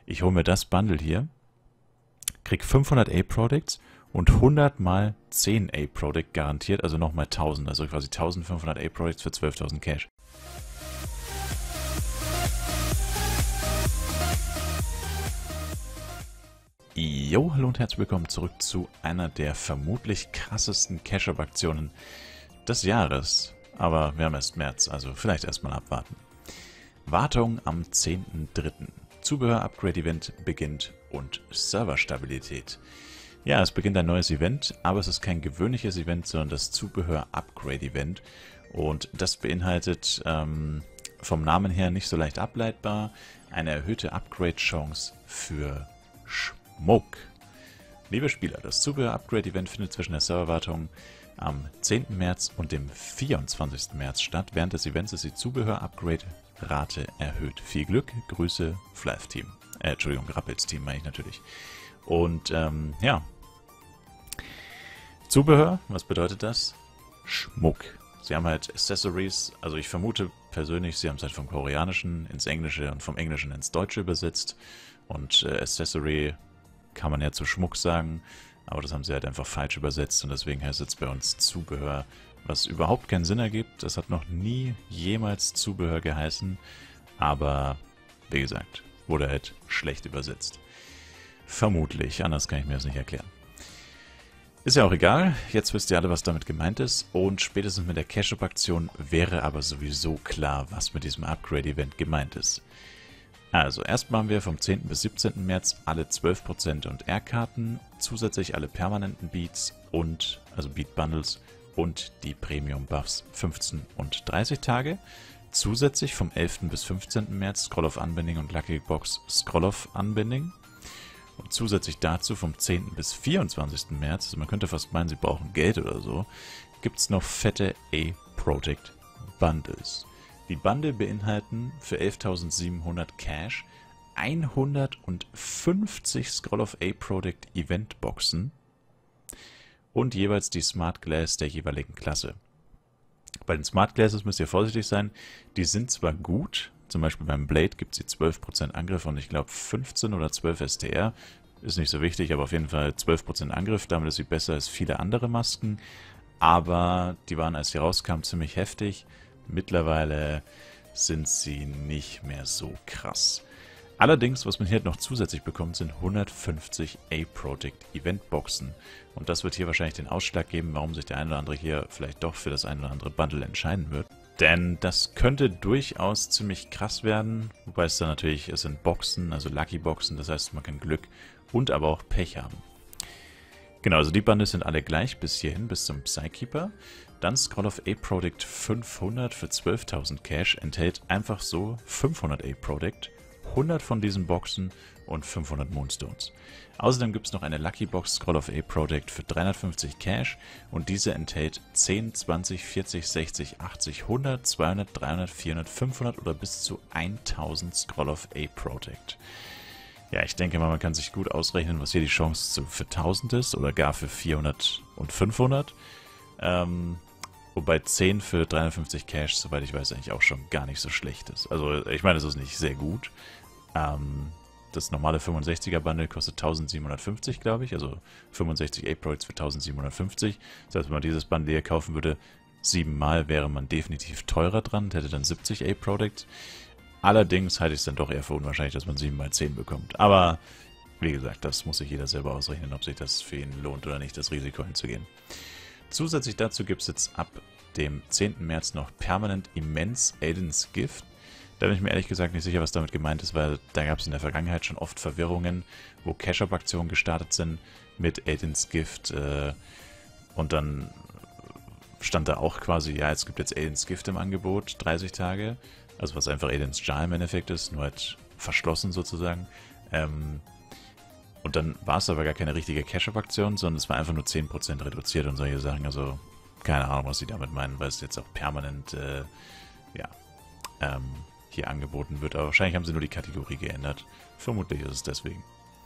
ich hole mir das Bundle hier, krieg 500 A-Products und 100 mal 10 A-Product garantiert, also nochmal 1000, also quasi 1500 A-Products für 12.000 Cash. Jo, hallo und herzlich willkommen zurück zu einer der vermutlich krassesten Cash-Up-Aktionen des Jahres. Aber wir haben erst März, also vielleicht erstmal abwarten. Wartung am 10.3. Zubehör-Upgrade-Event beginnt und Serverstabilität. Ja, es beginnt ein neues Event, aber es ist kein gewöhnliches Event, sondern das Zubehör-Upgrade-Event. Und das beinhaltet vom Namen her nicht so leicht ableitbar eine erhöhte Upgrade-Chance für Schmuck. Liebe Spieler, das Zubehör-Upgrade-Event findet zwischen der Serverwartung am 10. März und dem 24. März statt. Während des Events ist die Zubehör-Upgrade-Rate erhöht. Viel Glück, Grüße, Flav-Team. Entschuldigung, Rappels-Team meine ich natürlich. Und ja, Zubehör, was bedeutet das? Schmuck. Sie haben halt Accessories, also ich vermute persönlich, sie haben es halt vom Koreanischen ins Englische und vom Englischen ins Deutsche übersetzt. Und Accessory kann man ja zu Schmuck sagen, aber das haben sie halt einfach falsch übersetzt und deswegen heißt es jetzt bei uns Zubehör, was überhaupt keinen Sinn ergibt. Das hat noch nie jemals Zubehör geheißen, aber wie gesagt, wurde halt schlecht übersetzt. Vermutlich, anders kann ich mir das nicht erklären. Ist ja auch egal, jetzt wisst ihr alle, was damit gemeint ist und spätestens mit der Cash-Up-Aktion wäre aber sowieso klar, was mit diesem Upgrade-Event gemeint ist. Also, erstmal haben wir vom 10. bis 17. März alle 12% und R-Karten, zusätzlich alle permanenten Beats und, also Beat-Bundles und die Premium-Buffs 15 und 30 Tage. Zusätzlich vom 11. bis 15. März Scroll-Off-Unbinding und Lucky Box Scroll-Off-Unbinding. Und zusätzlich dazu vom 10. bis 24. März, also man könnte fast meinen, sie brauchen Geld oder so, gibt es noch fette A-Project Bundles. Die Bundle beinhalten für 11.700 Cash 150 Scroll-of A-Product Event Boxen und jeweils die Smart Glass der jeweiligen Klasse. Bei den Smart Glasses müsst ihr vorsichtig sein, die sind zwar gut, zum Beispiel beim Blade gibt es die 12% Angriff und ich glaube 15 oder 12 STR, ist nicht so wichtig, aber auf jeden Fall 12% Angriff, damit ist sie besser als viele andere Masken, aber die waren, als sie rauskamen, ziemlich heftig. Mittlerweile sind sie nicht mehr so krass. Allerdings, was man hier noch zusätzlich bekommt, sind 150 A-Project Event Boxen. Und das wird hier wahrscheinlich den Ausschlag geben, warum sich der ein oder andere hier vielleicht doch für das ein oder andere Bundle entscheiden wird. Denn das könnte durchaus ziemlich krass werden, wobei es dann natürlich, es sind Boxen, also Lucky Boxen, das heißt, man kann Glück und aber auch Pech haben. Genau, also die Bundles sind alle gleich bis hierhin, bis zum Psykeeper. Dann Scroll-of A-Product 500 für 12.000 Cash enthält einfach so 500 A-Product, 100 von diesen Boxen und 500 Moonstones. Außerdem gibt es noch eine Lucky Box Scroll-of A-Product für 350 Cash und diese enthält 10, 20, 40, 60, 80, 100, 200, 300, 400, 500 oder bis zu 1000 Scroll-of A-Product. Ja, ich denke mal, man kann sich gut ausrechnen, was hier die Chance für 1000 ist oder gar für 400 und 500. Wobei 10 für 350 Cash, soweit ich weiß, eigentlich auch schon gar nicht so schlecht ist. Also ich meine, das ist nicht sehr gut. Das normale 65er Bundle kostet 1750, glaube ich. Also 65 A-Products für 1750. Das heißt, wenn man dieses Bundle hier kaufen würde, 7 Mal wäre man definitiv teurer dran und hätte dann 70 A-Products. Allerdings halte ich es dann doch eher für unwahrscheinlich, dass man 7 mal 10 bekommt. Aber wie gesagt, das muss sich jeder selber ausrechnen, ob sich das für ihn lohnt oder nicht, das Risiko einzugehen. Zusätzlich dazu gibt es jetzt ab dem 10. März noch Permanent Immense Aiden's Gift. Da bin ich mir ehrlich gesagt nicht sicher, was damit gemeint ist, weil da gab es in der Vergangenheit schon oft Verwirrungen, wo Cash-Up-Aktionen gestartet sind mit Aiden's Gift. Und dann stand da auch quasi, ja, es gibt jetzt Aiden's Gift im Angebot, 30 Tage. Also was einfach Aiden's Jar im Endeffekt ist, nur halt verschlossen sozusagen. Und dann war es aber gar keine richtige Cash-Up-Aktion, sondern es war einfach nur 10% reduziert und solche Sachen. Also keine Ahnung, was sie damit meinen, weil es jetzt auch permanent hier angeboten wird. Aber wahrscheinlich haben sie nur die Kategorie geändert. Vermutlich ist es deswegen.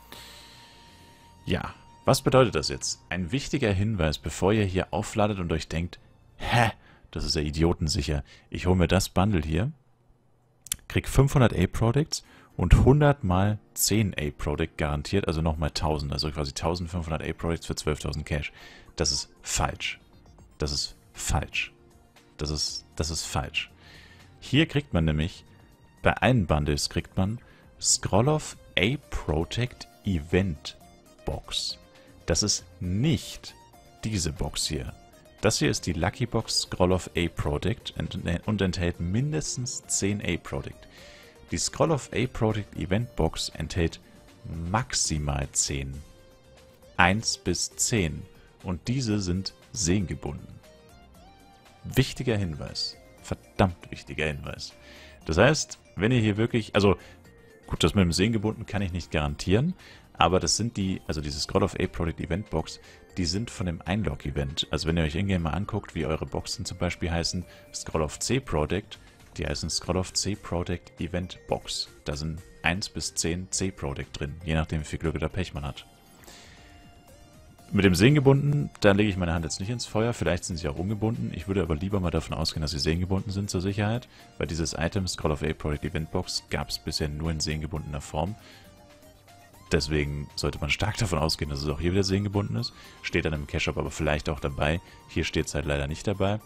Ja, was bedeutet das jetzt? Ein wichtiger Hinweis, bevor ihr hier aufladet und euch denkt, hä, das ist ja idiotensicher. Ich hole mir das Bundle hier, krieg 500 A-Products und 100 mal 10 A-Product garantiert, also nochmal 1000, also quasi 1500 A-Products für 12.000 Cash. Das ist falsch. Das ist falsch. Das ist falsch. Hier kriegt man nämlich, bei allen Bundles kriegt man Scroll-Off A-Protect Event Box. Das ist nicht diese Box hier. Das hier ist die Lucky Box Scroll-Off A-Product und enthält mindestens 10 A-Product. Die Scroll-Off A-Product Event Box enthält maximal 10. 1 bis 10. Und diese sind sehengebunden. Wichtiger Hinweis. Verdammt wichtiger Hinweis. Das heißt, wenn ihr hier wirklich, also gut, das mit dem Sehengebunden kann ich nicht garantieren, aber das sind die, also diese Scroll-Off A-Product Event Box, die sind von dem Einlog-Event. Also wenn ihr euch in-game mal anguckt, wie eure Boxen zum Beispiel heißen, Scroll-Off C-Product, die heißen Scroll-Off C-Product Event Box. Da sind 1 bis 10 C-Product drin, je nachdem wie viel Glück oder Pech man hat. Mit dem Sehengebunden, da lege ich meine Hand jetzt nicht ins Feuer, vielleicht sind sie auch ungebunden. Ich würde aber lieber mal davon ausgehen, dass sie sehengebunden sind zur Sicherheit, weil dieses Item Scroll-Off A-Product Event Box gab es bisher nur in sehengebundener Form. Deswegen sollte man stark davon ausgehen, dass es auch hier wieder sehengebunden ist. Steht dann im Cache-Shop aber vielleicht auch dabei. Hier steht es halt leider nicht dabei.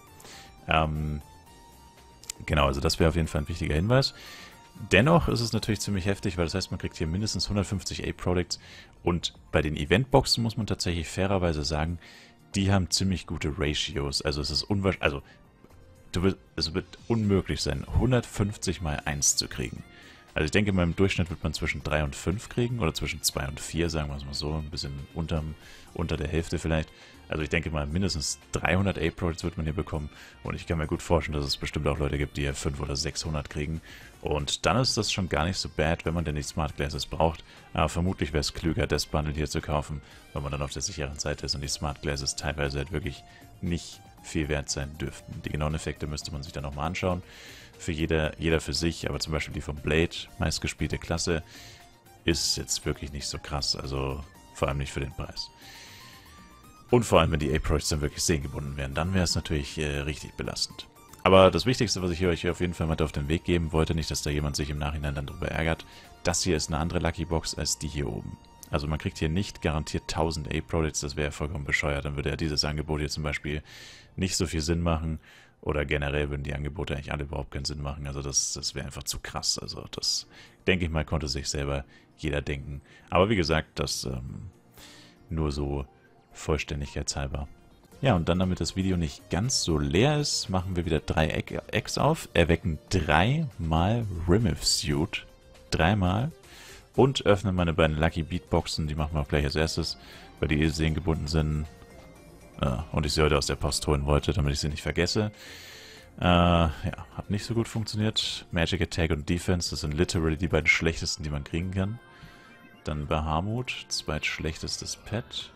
Genau, also das wäre auf jeden Fall ein wichtiger Hinweis. Dennoch ist es natürlich ziemlich heftig, weil das heißt, man kriegt hier mindestens 150 A-Products. Und bei den Eventboxen muss man tatsächlich fairerweise sagen, die haben ziemlich gute Ratios. Also es ist unwahrscheinlich, also es wird unmöglich sein, 150 mal 1 zu kriegen. Also ich denke mal, im Durchschnitt wird man zwischen 3 und 5 kriegen oder zwischen 2 und 4, sagen wir es mal so, ein bisschen unter der Hälfte vielleicht. Also ich denke mal, mindestens 300 A-Products wird man hier bekommen und ich kann mir gut vorstellen, dass es bestimmt auch Leute gibt, die hier 500 oder 600 kriegen. Und dann ist das schon gar nicht so bad, wenn man denn die Smart Glasses braucht. Aber vermutlich wäre es klüger, das Bundle hier zu kaufen, weil man dann auf der sicheren Seite ist und die Smart Glasses teilweise halt wirklich nicht viel wert sein dürften. Die genauen Effekte müsste man sich dann nochmal anschauen. Für jeder für sich, aber zum Beispiel die von Blade, meistgespielte Klasse, ist jetzt wirklich nicht so krass, also vor allem nicht für den Preis. Und vor allem, wenn die A-Products dann wirklich sehengebunden wären, dann wäre es natürlich richtig belastend. Aber das Wichtigste, was ich euch auf jeden Fall mit auf den Weg geben wollte, nicht, dass da jemand sich im Nachhinein dann darüber ärgert, das hier ist eine andere Lucky Box als die hier oben. Also man kriegt hier nicht garantiert 1000 A-Products, das wäre vollkommen bescheuert, dann würde ja dieses Angebot hier zum Beispiel nicht so viel Sinn machen. Oder generell würden die Angebote eigentlich alle überhaupt keinen Sinn machen. Also das wäre einfach zu krass. Also das, denke ich mal, konnte sich selber jeder denken. Aber wie gesagt, das nur so vollständigkeitshalber. Ja, und dann, damit das Video nicht ganz so leer ist, machen wir wieder 3 Eggs auf, erwecken 3 mal Remove Suit. 3 mal. Und öffnen meine beiden Lucky Beatboxen. Die machen wir auch gleich als erstes, weil die sehengebunden sind. Und ich sie heute aus der Post holen wollte, damit ich sie nicht vergesse. Ja, hat nicht so gut funktioniert. Magic Attack und Defense, das sind literally die beiden schlechtesten, die man kriegen kann. Dann Bahamut, zweitschlechtestes Pet.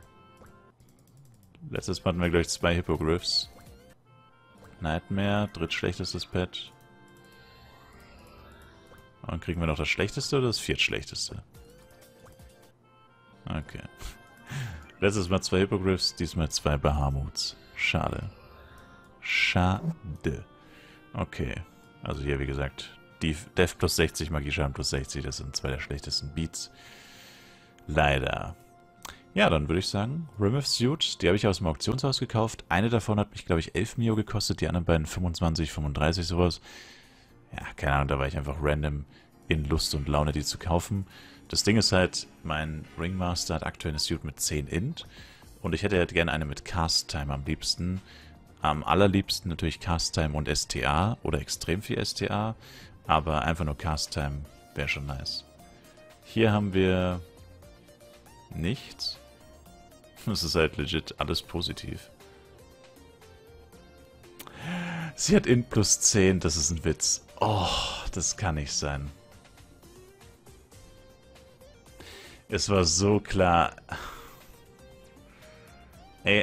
Letztes Mal hatten wir gleich 2 Hippogriffs. Nightmare, drittschlechtestes Pet. Und dann kriegen wir noch das schlechteste oder das viertschlechteste? Okay. Letztes Mal 2 Hippogriffs, diesmal 2 Bahamuts. Schade. Schade. Okay. Also hier, wie gesagt, Def plus 60, Magieschaden plus 60, das sind 2 der schlechtesten Beats. Leider. Ja, dann würde ich sagen, Remove Suit, die habe ich aus dem Auktionshaus gekauft. Eine davon hat mich, glaube ich, 11 Mio gekostet, die anderen beiden 25, 35, sowas. Ja, keine Ahnung, da war ich einfach random in Lust und Laune, die zu kaufen. Das Ding ist halt, mein Ringmaster hat aktuell eine Suit mit 10 Int und ich hätte halt gerne eine mit Cast Time am liebsten. Am allerliebsten natürlich Cast Time und STA oder extrem viel STA, aber einfach nur Cast Time wäre schon nice. Hier haben wir nichts. Das ist halt legit alles positiv. Sie hat Int plus 10, das ist ein Witz. Oh, das kann nicht sein. Es war so klar. Ey.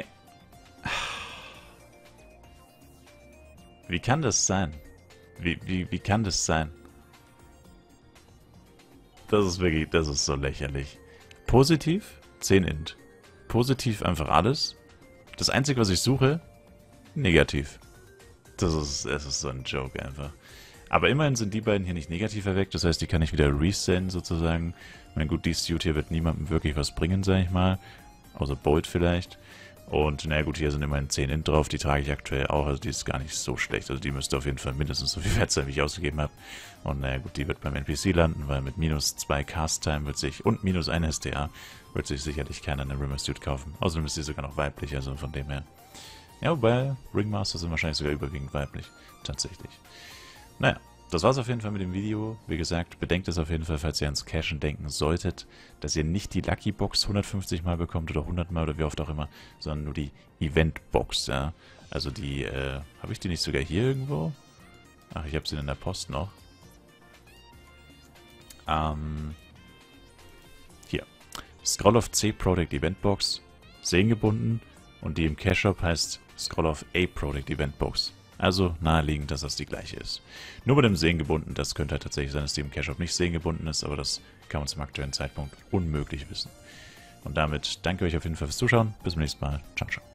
Wie kann das sein? Wie kann das sein? Das ist wirklich, das ist so lächerlich. Positiv, 10 Int. Positiv einfach alles. Das Einzige, was ich suche, negativ. Es ist so ein Joke einfach. Aber immerhin sind die beiden hier nicht negativ erweckt, das heißt, die kann ich wieder resenden sozusagen. Ich meine, gut, die Suit hier wird niemandem wirklich was bringen, sag ich mal. Außer Bolt vielleicht. Und naja gut, hier sind immerhin 10 Int drauf, die trage ich aktuell auch, also die ist gar nicht so schlecht. Also die müsste auf jeden Fall mindestens so viel wert sein, wie ich ausgegeben habe. Und naja gut, die wird beim NPC landen, weil mit minus 2 Cast-Time wird sich, und minus 1 STA, wird sich sicherlich keiner eine Rimmer-Suit kaufen. Außerdem ist sie sogar noch weiblich, also von dem her. Ja, wobei Ringmaster sind wahrscheinlich sogar überwiegend weiblich, tatsächlich. Naja, das war's auf jeden Fall mit dem Video. Wie gesagt, bedenkt es auf jeden Fall, falls ihr ans Cashen denken solltet, dass ihr nicht die Lucky Box 150 Mal bekommt oder 100 Mal oder wie oft auch immer, sondern nur die Event Box, ja. Also die, habe ich die nicht sogar hier irgendwo? Ach, ich habe sie in der Post noch. Hier. Scroll of C Product Event Box, seriengebunden, und die im Cash Shop heißt Scroll of A Product Event Box. Also naheliegend, dass das die gleiche ist. Nur mit dem seriengebunden, das könnte halt tatsächlich sein, dass die im Cash Shop nicht seriengebunden ist, aber das kann man zum aktuellen Zeitpunkt unmöglich wissen. Und damit danke euch auf jeden Fall fürs Zuschauen. Bis zum nächsten Mal. Ciao, ciao.